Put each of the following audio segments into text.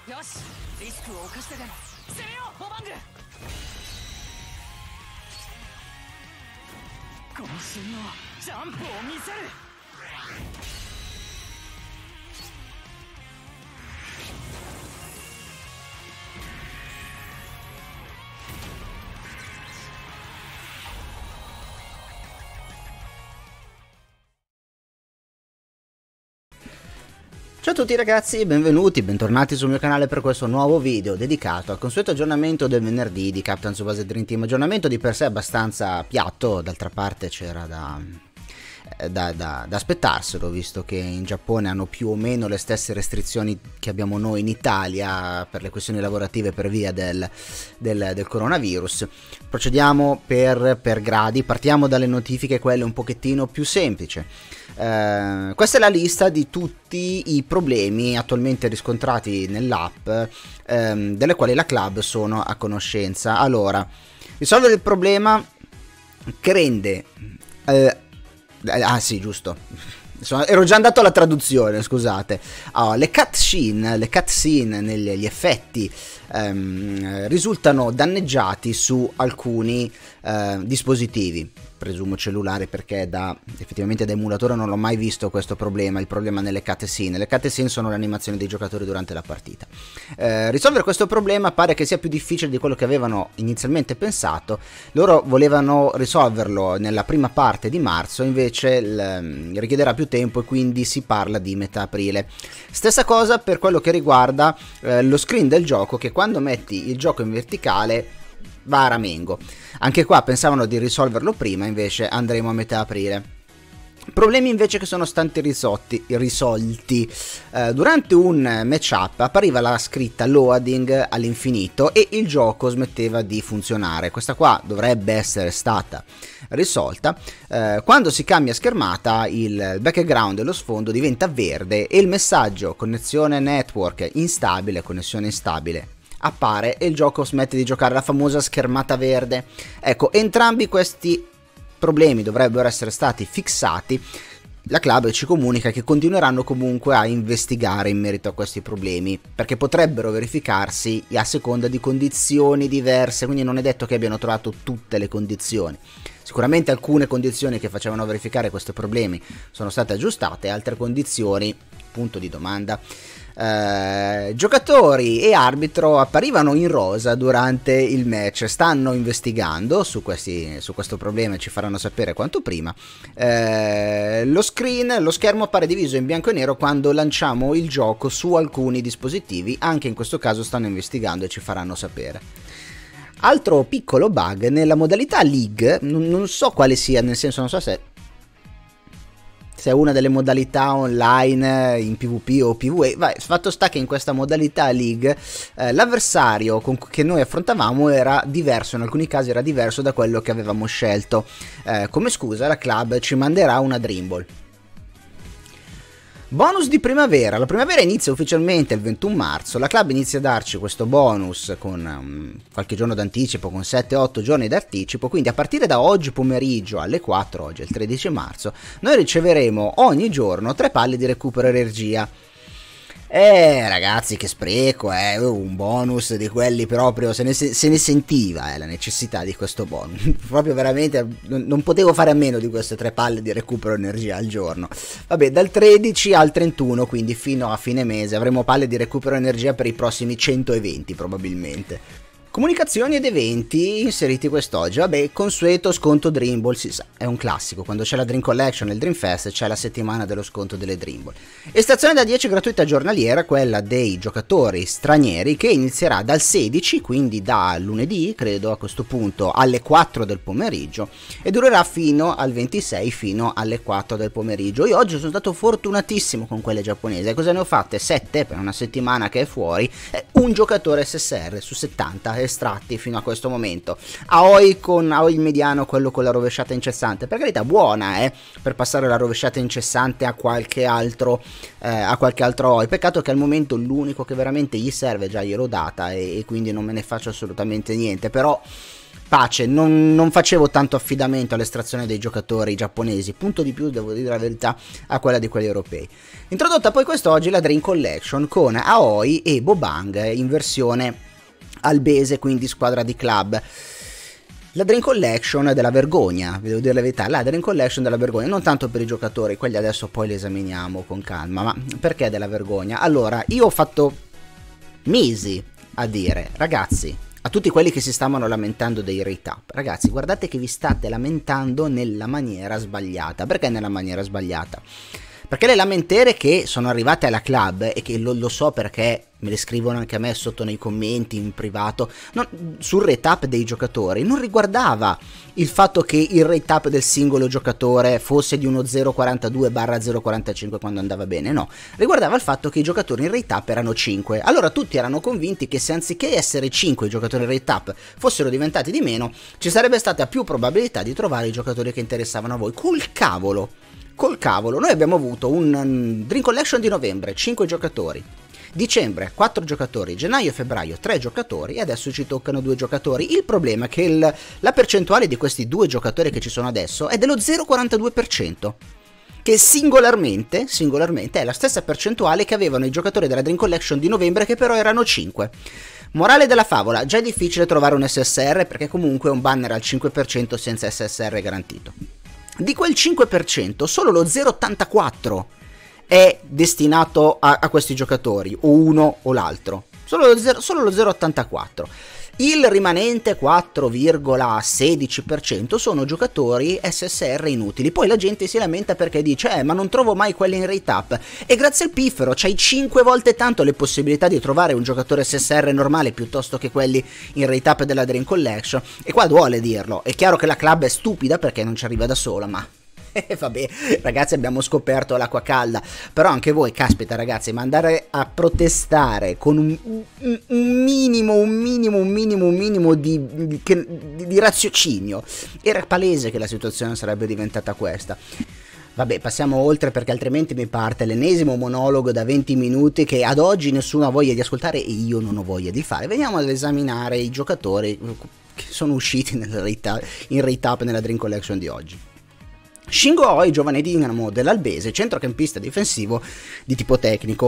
よし、リスクを冒してでも攻めよう、オバング。渾身のジャンプを見せる。 Ciao a tutti ragazzi, benvenuti, bentornati sul mio canale per questo nuovo video dedicato al consueto aggiornamento del venerdì di Captain Tsubasa Dream Team. Aggiornamento di per sé abbastanza piatto, d'altra parte c'era da aspettarselo, visto che in Giappone hanno più o meno le stesse restrizioni che abbiamo noi in Italia per le questioni lavorative per via del coronavirus. Procediamo per gradi, partiamo dalle notifiche, quelle un pochettino più semplici. Questa è la lista di tutti i problemi attualmente riscontrati nell'app, delle quali la club sono a conoscenza. Allora, risolvere il problema che rende sì, giusto, ero già andato alla traduzione, scusate. Le cutscene negli effetti risultano danneggiati su alcuni dispositivi, presumo cellulari, perché effettivamente da emulatore non l'ho mai visto questo problema, il problema nelle cutscene. Le cutscene sono le animazioni dei giocatori durante la partita. Risolvere questo problema pare che sia più difficile di quello che avevano inizialmente pensato. Loro volevano risolverlo nella prima parte di marzo, invece richiederà più tempo e quindi si parla di metà aprile. Stessa cosa per quello che riguarda lo screen del gioco, che quando metti il gioco in verticale va a ramengo. Anche qua pensavano di risolverlo prima, invece andremo a metà aprile. Problemi invece che sono stati risolti. Durante un matchup appariva la scritta loading all'infinito e il gioco smetteva di funzionare. Questa qua dovrebbe essere stata risolta. Quando si cambia schermata, il background dello sfondo diventa verde e il messaggio connessione network instabile, connessione instabile, appare e il gioco smette di giocare, la famosa schermata verde. Ecco, entrambi questi problemi dovrebbero essere stati fissati. La club ci comunica che continueranno comunque a investigare in merito a questi problemi, perché potrebbero verificarsi a seconda di condizioni diverse, quindi non è detto che abbiano trovato tutte le condizioni. Sicuramente alcune condizioni che facevano verificare questi problemi sono state aggiustate, altre condizioni, punto di domanda. Giocatori e arbitro apparivano in rosa durante il match, stanno investigando su questo problema e ci faranno sapere quanto prima. Lo schermo appare diviso in bianco e nero quando lanciamo il gioco su alcuni dispositivi, anche in questo caso stanno investigando e ci faranno sapere. Altro piccolo bug nella modalità League, non so quale sia, nel senso non so se è una delle modalità online in PvP o PvE. Fatto sta che in questa modalità League l'avversario che noi affrontavamo era diverso, in alcuni casi era diverso da quello che avevamo scelto. Come scusa la club ci manderà una Dream Ball. Bonus di primavera. La primavera inizia ufficialmente il 21 marzo, la club inizia a darci questo bonus con qualche giorno d'anticipo, con 7-8 giorni d'anticipo, quindi a partire da oggi pomeriggio alle 4, oggi è il 13 marzo, noi riceveremo ogni giorno 3 palle di recupero energia. Ragazzi, che spreco, un bonus di quelli proprio, se ne sentiva la necessità di questo bonus. Proprio veramente non potevo fare a meno di queste 3 palle di recupero energia al giorno. Vabbè, dal 13 al 31, quindi fino a fine mese, avremo palle di recupero energia per i prossimi 100 eventi probabilmente. Comunicazioni ed eventi inseriti quest'oggi. Vabbè, consueto sconto Dream Ball, si sa, è un classico. Quando c'è la Dream Collection e il Dream Fest c'è la settimana dello sconto delle Dream Ball. Estrazione da 10 gratuita giornaliera, quella dei giocatori stranieri, che inizierà dal 16, quindi da lunedì, credo a questo punto, alle 4 del pomeriggio e durerà fino al 26, fino alle 4 del pomeriggio. Io oggi sono stato fortunatissimo con quelle giapponesi. Cosa ne ho fatte? 7 per una settimana che è fuori, un giocatore SSR su 70 estratti fino a questo momento. Aoi il mediano, quello con la rovesciata incessante, per carità buona, per passare la rovesciata incessante a qualche altro Aoi. Peccato che al momento l'unico che veramente gli serve già gliel'ho data e quindi non me ne faccio assolutamente niente, però pace, non facevo tanto affidamento all'estrazione dei giocatori giapponesi, punto di più, devo dire la verità, a quella di quelli europei. Introdotta poi quest'oggi la Dream Collection con Aoi e Bobang in versione albese, quindi squadra di club. La Dream Collection della vergogna, vi devo dire la verità, la Dream Collection della vergogna, non tanto per i giocatori, quelli adesso poi li esaminiamo con calma, ma perché della vergogna? Allora, io ho fatto mesi a dire, ragazzi, a tutti quelli che si stavano lamentando dei rate up, ragazzi, guardate che vi state lamentando nella maniera sbagliata. Perché nella maniera sbagliata? Perché le lamentere che sono arrivate alla club, e che lo so perché me le scrivono anche a me sotto nei commenti in privato, sul rate up dei giocatori, non riguardava il fatto che il rate up del singolo giocatore fosse di uno 0.42/0.45 quando andava bene, no, riguardava il fatto che i giocatori in rate up erano 5. Allora tutti erano convinti che se anziché essere 5 i giocatori in rate up fossero diventati di meno, ci sarebbe stata più probabilità di trovare i giocatori che interessavano a voi. Col cavolo, noi abbiamo avuto un Dream Collection di novembre, 5 giocatori, dicembre 4 giocatori, gennaio e febbraio 3 giocatori e adesso ci toccano 2 giocatori. Il problema è che la percentuale di questi 2 giocatori che ci sono adesso è dello 0,42%, che singolarmente è la stessa percentuale che avevano i giocatori della Dream Collection di novembre, che però erano 5. Morale della favola, già è difficile trovare un SSR perché comunque un banner al 5% senza SSR garantito. Di quel 5% solo lo 0,84 è destinato a questi giocatori, o uno o l'altro, solo lo 0,84. Il rimanente 4,16% sono giocatori SSR inutili. Poi la gente si lamenta perché dice ma non trovo mai quelli in rate up, e grazie al piffero c'hai 5 volte tanto le possibilità di trovare un giocatore SSR normale piuttosto che quelli in rate up della Dream Collection. E qua duole dirlo, è chiaro che la club è stupida perché non ci arriva da sola, ma vabbè ragazzi, abbiamo scoperto l'acqua calda. Però anche voi, caspita ragazzi, ma andare a protestare con un minimo di raziocinio, era palese che la situazione sarebbe diventata questa. Vabbè, passiamo oltre perché altrimenti mi parte l'ennesimo monologo da 20 minuti che ad oggi nessuno ha voglia di ascoltare e io non ho voglia di fare. Veniamo ad esaminare i giocatori che sono usciti in rate up nella Dream Collection di oggi. Shingo Aoi, giovane dinamo dell'Albese, centrocampista difensivo di tipo tecnico,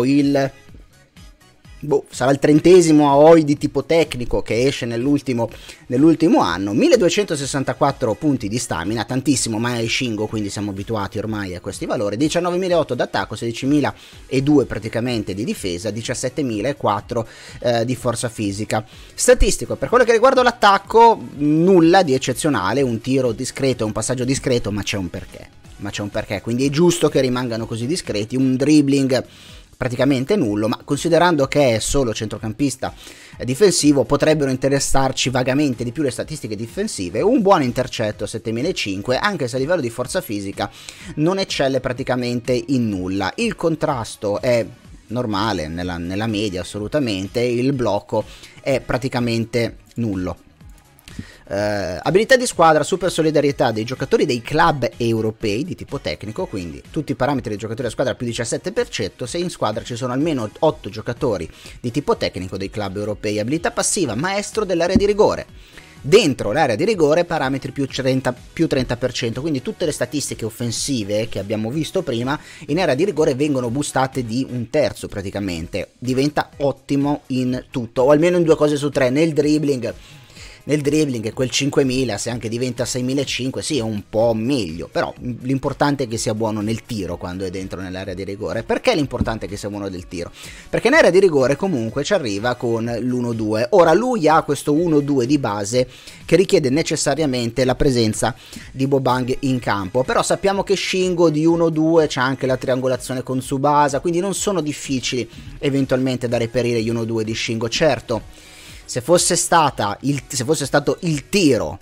sarà il 30° Aoi di tipo tecnico che esce nell'ultimo anno. 1264 punti di stamina, tantissimo, ma è Shingo, quindi siamo abituati ormai a questi valori. 19.008 d'attacco, 16.002 praticamente di difesa, 17.004 di forza fisica. Statistico, per quello che riguarda l'attacco, nulla di eccezionale, un tiro discreto, un passaggio discreto, ma c'è un perché, quindi è giusto che rimangano così discreti. Un dribbling praticamente nullo, ma considerando che è solo centrocampista difensivo potrebbero interessarci vagamente di più le statistiche difensive. Un buon intercetto, 7.500, anche se a livello di forza fisica non eccelle praticamente in nulla. Il contrasto è normale, nella media assolutamente, il blocco è praticamente nullo. Abilità di squadra, super solidarietà dei giocatori dei club europei di tipo tecnico, quindi tutti i parametri dei giocatori a squadra più 17%, se in squadra ci sono almeno 8 giocatori di tipo tecnico dei club europei. Abilità passiva, maestro dell'area di rigore. Dentro l'area di rigore parametri più 30%, quindi tutte le statistiche offensive che abbiamo visto prima in area di rigore vengono boostate di 1/3 praticamente. Diventa ottimo in tutto, o almeno in 2 cose su 3, nel dribbling è quel 5.000, se anche diventa 6.500 sì, è un po' meglio, però l'importante è che sia buono nel tiro quando è dentro nell'area di rigore. Perché l'importante è che sia buono del tiro? Perché in area di rigore comunque ci arriva con l'1-2. Ora lui ha questo 1-2 di base che richiede necessariamente la presenza di Bobang in campo, però sappiamo che Shingo di 1-2 c'ha anche la triangolazione con Tsubasa, quindi non sono difficili eventualmente da reperire gli 1-2 di Shingo. Certo, se fosse stato il tiro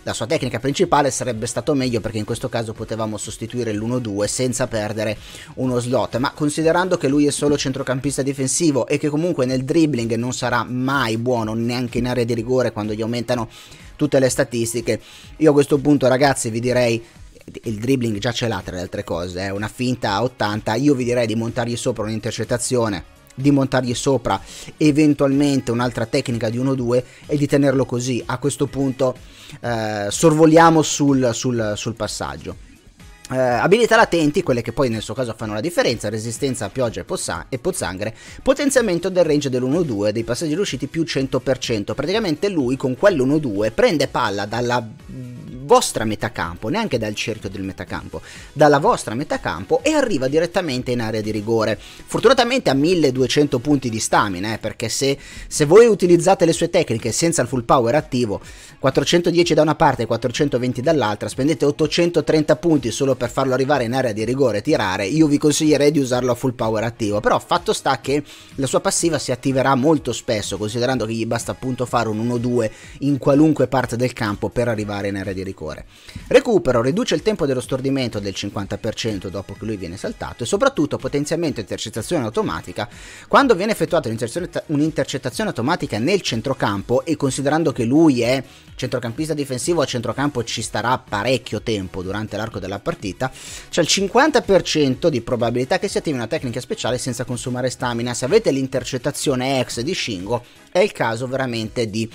la sua tecnica principale sarebbe stato meglio, perché in questo caso potevamo sostituire l'1-2 senza perdere uno slot, ma considerando che lui è solo centrocampista difensivo e che comunque nel dribbling non sarà mai buono neanche in area di rigore quando gli aumentano tutte le statistiche, io a questo punto, ragazzi, vi direi, il dribbling già ce l'ha tra le altre cose, una finta a 80, io vi direi di montargli sopra un'intercettazione, di montargli sopra eventualmente un'altra tecnica di 1-2 e di tenerlo così. A questo punto sorvoliamo sul passaggio. Abilità latenti, quelle che poi nel suo caso fanno la differenza: resistenza a pioggia e pozzanghere, potenziamento del range dell'1-2, dei passaggi riusciti più 100%. Praticamente lui con quell'1-2 prende palla dalla vostra metacampo, neanche dal cerchio del metacampo, dalla vostra metacampo, e arriva direttamente in area di rigore. Fortunatamente ha 1200 punti di stamina, perché se voi utilizzate le sue tecniche senza il full power attivo, 410 da una parte e 420 dall'altra, spendete 830 punti solo per farlo arrivare in area di rigore e tirare. Io vi consiglierei di usarlo a full power attivo, però fatto sta che la sua passiva si attiverà molto spesso, considerando che gli basta appunto fare un 1-2 in qualunque parte del campo per arrivare in area di rigore. Recupero, riduce il tempo dello stordimento del 50% dopo che lui viene saltato, e soprattutto potenziamento e intercettazione automatica. Quando viene effettuata un'intercettazione automatica nel centrocampo, e considerando che lui è centrocampista difensivo, a centrocampo ci starà parecchio tempo durante l'arco della partita, c'è il 50% di probabilità che si attivi una tecnica speciale senza consumare stamina. Se avete l'intercettazione ex di Shingo, è il caso veramente di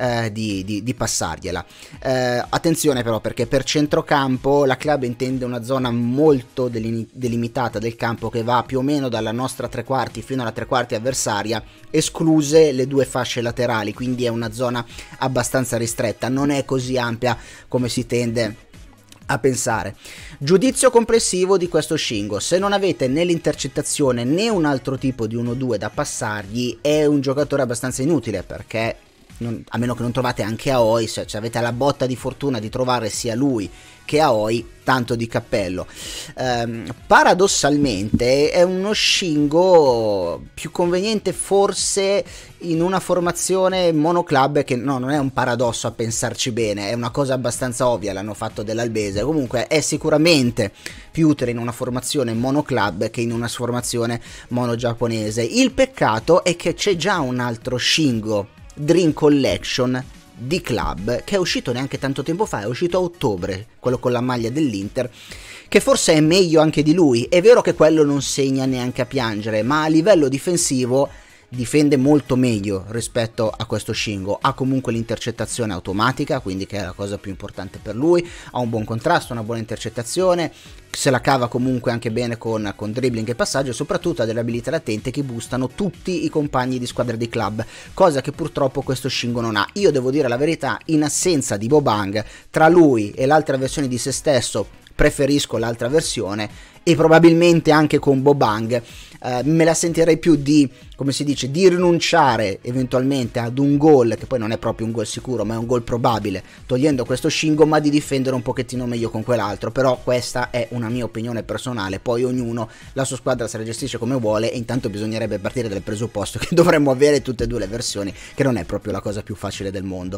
passargliela. Attenzione però, perché per centrocampo la club intende una zona molto delimitata del campo, che va più o meno dalla nostra tre quarti fino alla tre quarti avversaria, escluse le due fasce laterali, quindi è una zona abbastanza ristretta, non è così ampia come si tende a pensare. Giudizio complessivo di questo Shingo: se non avete né l'intercettazione né un altro tipo di 1-2 da passargli, è un giocatore abbastanza inutile, perché a meno che non trovate anche Aoi, se avete la botta di fortuna di trovare sia lui che Aoi, tanto di cappello. Paradossalmente è uno Shingo più conveniente forse in una formazione monoclub, che no, non è un paradosso a pensarci bene, è una cosa abbastanza ovvia, l'hanno fatto dell'Albese. Comunque è sicuramente più utile in una formazione monoclub che in una formazione mono giapponese. Il peccato è che c'è già un altro Shingo Dream Collection di club che è uscito neanche tanto tempo fa, è uscito a ottobre, quello con la maglia dell'Inter, che forse è meglio anche di lui. È vero che quello non segna neanche a piangere, ma a livello difensivo difende molto meglio rispetto a questo Shingo. Ha comunque l'intercettazione automatica, quindi che è la cosa più importante per lui, ha un buon contrasto, una buona intercettazione, se la cava comunque anche bene con dribbling e passaggio, e soprattutto ha delle abilità latenti che boostano tutti i compagni di squadra di club, cosa che purtroppo questo Shingo non ha. Io devo dire la verità, in assenza di Bobang, tra lui e l'altra versione di se stesso preferisco l'altra versione, e probabilmente anche con Bobang me la sentirei più di, come si dice, di rinunciare eventualmente ad un gol, che poi non è proprio un gol sicuro ma è un gol probabile, togliendo questo Shingo, ma di difendere un pochettino meglio con quell'altro. Però questa è una mia opinione personale, poi ognuno la sua squadra se la gestisce come vuole, e intanto bisognerebbe partire dal presupposto che dovremmo avere tutte e due le versioni, che non è proprio la cosa più facile del mondo.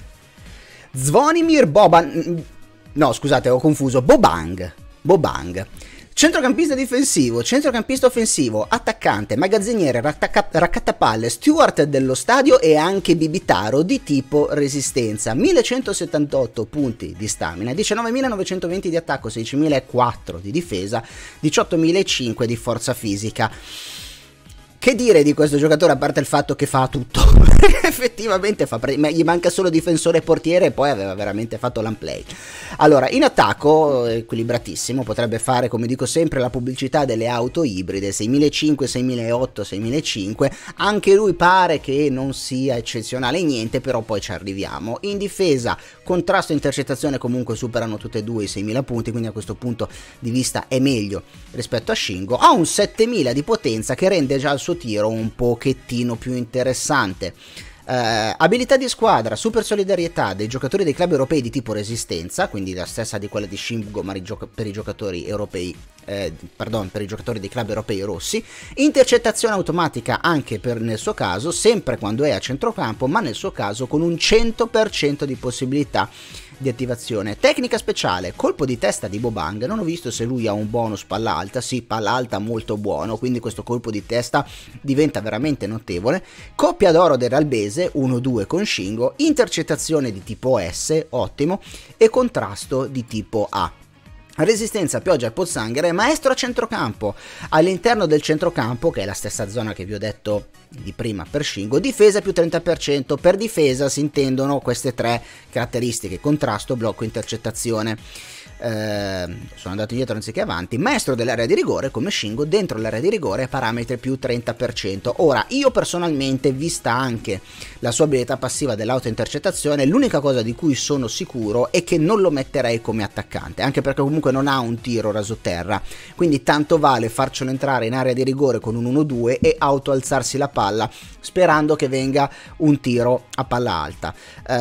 Zvonimir Boban, no scusate, ho confuso, Bobang. Centrocampista difensivo, centrocampista offensivo, attaccante, magazziniere, raccattapalle, steward dello stadio e anche bibitaro di tipo resistenza. 1178 punti di stamina, 19.920 di attacco, 16.004 di difesa, 18.005 di forza fisica. Che dire di questo giocatore, a parte il fatto che fa tutto? Effettivamente gli manca solo difensore e portiere, e poi aveva veramente fatto l'unplay. Allora, in attacco equilibratissimo, potrebbe fare, come dico sempre, la pubblicità delle auto ibride, 6.500, 6.800, 6.500. Anche lui pare che non sia eccezionale in niente, però poi ci arriviamo. In difesa, contrasto e intercettazione comunque superano tutte e due i 6.000 punti, quindi a questo punto di vista è meglio rispetto a Shingo. Ha un 7.000 di potenza che rende già il suo tiro un pochettino più interessante. Abilità di squadra, super solidarietà dei giocatori dei club europei di tipo resistenza, quindi la stessa di quella di Shingo ma per i giocatori europei, per i giocatori dei club europei rossi. Intercettazione automatica anche nel suo caso, sempre quando è a centrocampo, ma nel suo caso con un 100% di possibilità di attivazione. Tecnica speciale, colpo di testa di Bobang. Non ho visto se lui ha un bonus palla alta. Sì, palla alta molto buono, quindi questo colpo di testa diventa veramente notevole. Coppia d'oro del Ralbese 1-2 con Shingo, intercettazione di tipo S, ottimo, e contrasto di tipo A. Resistenza pioggia al pozzanghere, maestro a centrocampo, all'interno del centrocampo, che è la stessa zona che vi ho detto di prima per Shingo, difesa più 30%, per difesa si intendono queste tre caratteristiche: contrasto, blocco, intercettazione. Sono andato indietro anziché avanti. Maestro dell'area di rigore come Shingo, dentro l'area di rigore parametri più 30%. Ora, io personalmente, vista anche la sua abilità passiva dell'autointercettazione, l'unica cosa di cui sono sicuro è che non lo metterei come attaccante, anche perché comunque non ha un tiro rasoterra, quindi tanto vale farcelo entrare in area di rigore con un 1-2 e autoalzarsi la palla sperando che venga un tiro a palla alta.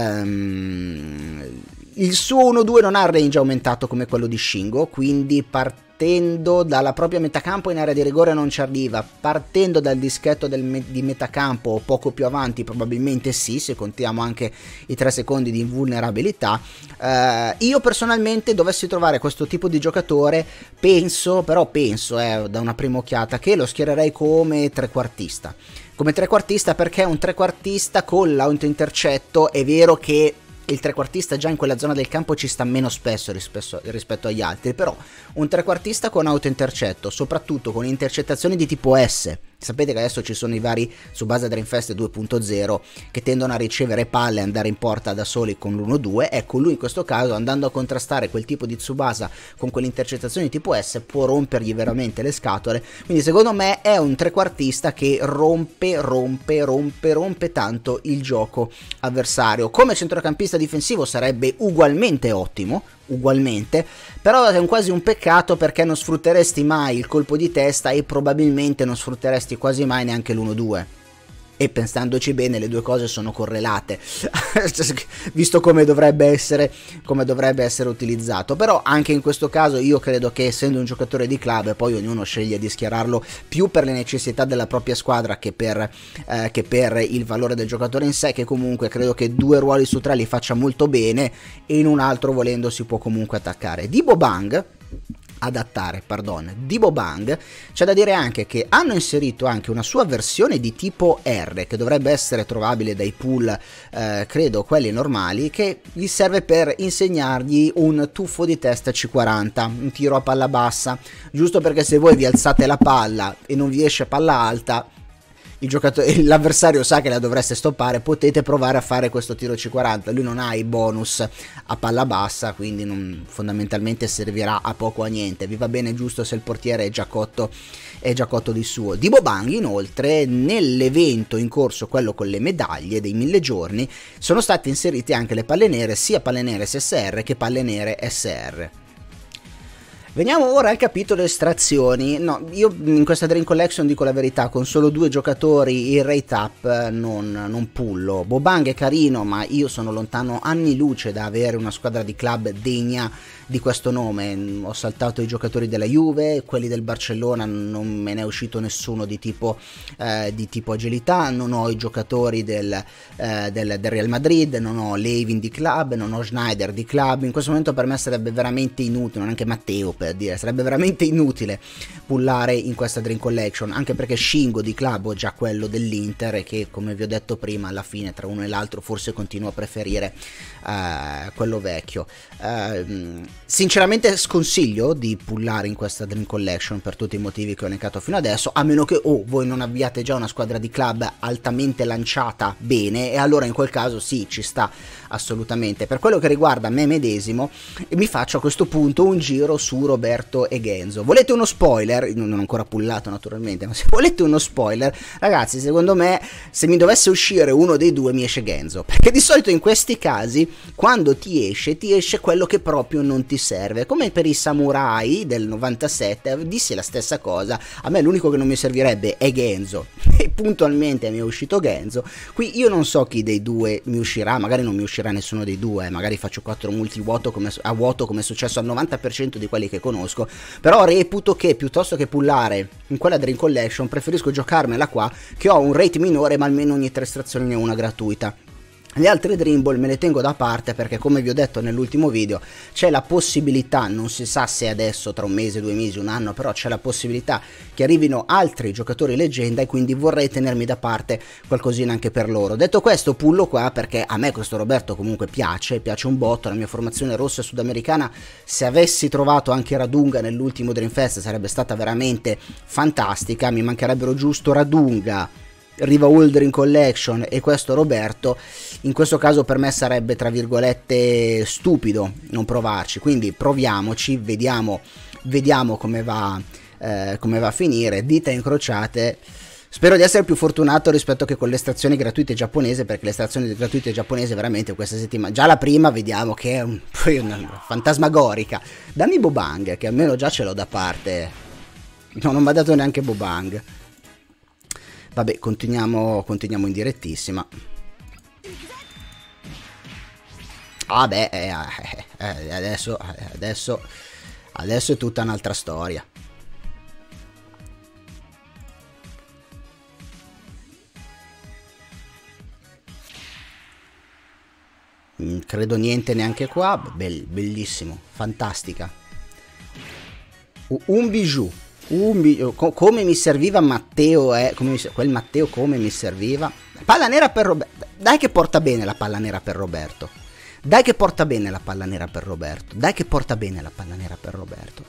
Il suo 1-2 non ha il range aumentato come quello di Shingo, quindi partendo dalla propria metacampo in area di rigore non ci arriva, partendo dal dischetto di metacampo o poco più avanti probabilmente sì, se contiamo anche i 3 secondi di invulnerabilità. Io personalmente dovessi trovare questo tipo di giocatore, penso da una prima occhiata che lo schiererei come trequartista. Come trequartista, perché un trequartista con l'autointercetto è vero che il trequartista già in quella zona del campo ci sta meno spesso rispetto agli altri, però un trequartista con autointercetto, soprattutto con intercettazioni di tipo S. Sapete che adesso ci sono i vari Tsubasa Dreamfest 2.0 che tendono a ricevere palle e andare in porta da soli con l'1-2. Ecco, lui in questo caso, andando a contrastare quel tipo di Tsubasa con quell'intercettazione di tipo S, può rompergli veramente le scatole. Quindi secondo me è un trequartista che rompe tanto il gioco avversario. Come centrocampista difensivo sarebbe ugualmente ottimo, però è quasi un peccato perché non sfrutteresti mai il colpo di testa e probabilmente non sfrutteresti quasi mai neanche l'1-2. E pensandoci bene, le due cose sono correlate, visto come dovrebbe essere utilizzato. Però anche in questo caso io credo che, essendo un giocatore di club, poi ognuno sceglie di schierarlo più per le necessità della propria squadra che per il valore del giocatore in sé, che comunque credo che 2 ruoli su 3 li faccia molto bene, e in un altro volendo si può comunque attaccare. Di Bobang c'è da dire anche che hanno inserito anche una sua versione di tipo R che dovrebbe essere trovabile dai pool, credo quelli normali, che gli serve per insegnargli un tuffo di testa C40, un tiro a palla bassa, giusto perché se voi vi alzate la palla e non vi esce palla alta, l'avversario sa che la dovreste stoppare, potete provare a fare questo tiro C40. Lui non ha i bonus a palla bassa, quindi fondamentalmente servirà a poco o a niente. Vi va bene giusto se il portiere è già cotto di suo. Di Bobang, inoltre, nell'evento in corso, quello con le medaglie dei 1000 giorni, sono state inserite anche le palle nere, sia palle nere SSR che palle nere SR. Veniamo ora al capitolo estrazioni. No, io in questa Dream Collection, dico la verità, con solo 2 giocatori il rate up non pullo. Bobang è carino, ma io sono lontano anni luce da avere una squadra di club degna di questo nome. Ho saltato i giocatori della Juve, quelli del Barcellona non me ne è uscito nessuno di tipo agilità, non ho i giocatori del Real Madrid, non ho Levin di club, non ho Schneider di club. In questo momento per me sarebbe veramente inutile, non anche Matteo per dire, sarebbe veramente inutile pullare in questa Dream Collection, anche perché Shingo di club ho già quello dell'Inter, e che, come vi ho detto prima, alla fine tra uno e l'altro forse continuo a preferire quello vecchio. Sinceramente sconsiglio di pullare in questa Dream Collection per tutti i motivi che ho elencato fino adesso, a meno che voi non abbiate già una squadra di club altamente lanciata bene, e allora in quel caso sì, ci sta assolutamente. Per quello che riguarda me medesimo, mi faccio a questo punto un giro su Roberto e Genzo. Volete uno spoiler? Non ho ancora pullato naturalmente, ma se volete uno spoiler, ragazzi, secondo me se mi dovesse uscire uno dei due mi esce Genzo, perché di solito in questi casi quando ti esce quello che proprio non ti serve, come per i samurai del 97 dissi la stessa cosa. A me l'unico che non mi servirebbe è Genzo e puntualmente mi è uscito Genzo. Qui io non so chi dei due mi uscirà, magari non mi uscirà nessuno dei due, magari faccio 4 multi a vuoto come è successo al 90% di quelli che conosco, però reputo che piuttosto che pullare in quella Dream Collection preferisco giocarmela qua, che ho un rate minore ma almeno ogni 3 estrazioni ne ho una gratuita. Le altre Dream Ball me le tengo da parte perché, come vi ho detto nell'ultimo video, c'è la possibilità, non si sa se adesso, tra un mese, 2 mesi, un anno, però c'è la possibilità che arrivino altri giocatori leggenda e quindi vorrei tenermi da parte qualcosina anche per loro. Detto questo, pullo qua perché a me questo Roberto comunque piace un botto. La mia formazione rossa e sudamericana, se avessi trovato anche Radunga nell'ultimo Dreamfest, sarebbe stata veramente fantastica. Mi mancherebbero giusto Radunga, Riva Uldering Collection e questo Roberto. In questo caso per me sarebbe, tra virgolette, stupido non provarci, quindi proviamoci, vediamo come va a finire. Dita incrociate. Spero di essere più fortunato rispetto che con le estrazioni gratuite giapponese, perché le estrazioni gratuite giapponese veramente questa settimana, già la prima vediamo che è una fantasmagorica. Dammi Bobang, che almeno già ce l'ho da parte. No, non mi ha dato neanche Bobang. Vabbè, continuiamo in direttissima. Ah beh, adesso è tutta un'altra storia. Credo niente neanche qua. Bellissimo, fantastica. Un bijou. Come mi serviva Matteo, quel Matteo come mi serviva. Palla nera per Roberto. Dai che porta bene la palla nera per Roberto. Dai che porta bene la palla nera per Roberto. Dai che porta bene la palla nera per Roberto.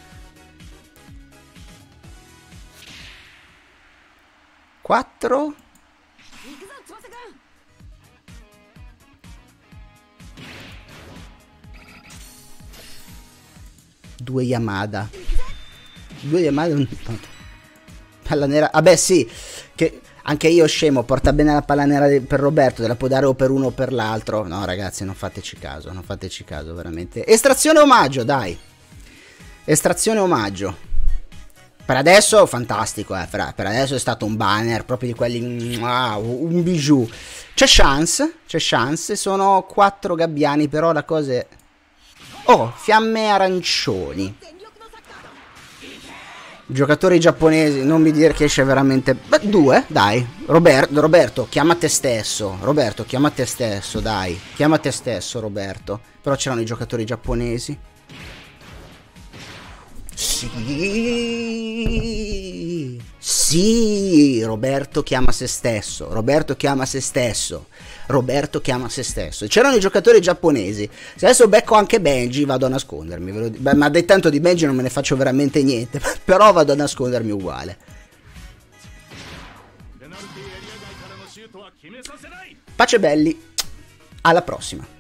Quattro. Due Yamada. Palla nera. Vabbè sì, che anche io scemo, porta bene la palla nera per Roberto, te la può dare o per uno o per l'altro. No ragazzi, non fateci caso veramente. Estrazione omaggio, dai. Estrazione omaggio. Per adesso fantastico, per adesso è stato un banner proprio di quelli, un bijou. C'è chance, sono 4 gabbiani, però la cosa è... Oh, fiamme arancioni. Giocatori giapponesi, non mi dire che esce veramente... Beh, 2, dai. Roberto, chiama te stesso. Roberto, chiama te stesso, dai. Chiama te stesso, Roberto. Però c'erano i giocatori giapponesi. Sì, Roberto chiama se stesso. C'erano i giocatori giapponesi. Se adesso becco anche Benji, vado a nascondermi. Ma dai, tanto di Benji non me ne faccio veramente niente. Però vado a nascondermi uguale. Pace belli. Alla prossima.